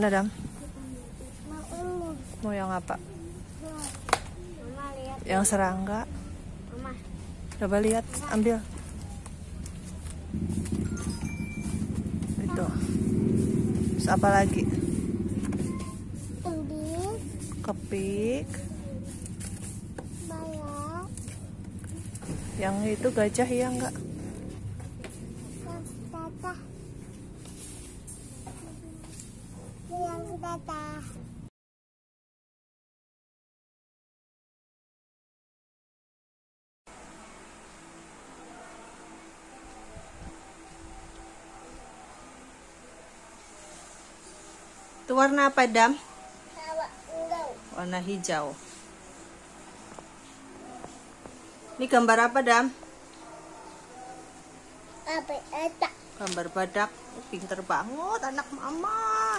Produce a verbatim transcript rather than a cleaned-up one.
mana, Dam? Mau ini. Mau yang apa? Mama lihat. Yang serangga. Mama. Coba lihat, ambil. Itu. Terus apa lagi? Ini. Kepik. Bayar. Yang itu gajah ya enggak? Yang tata. Yang tata. Itu warna apa, Dam? Tawa enggak. Warna hijau. Ini gambar apa, Dam? Apa eta? Gambar badak. Pinter banget anak mama.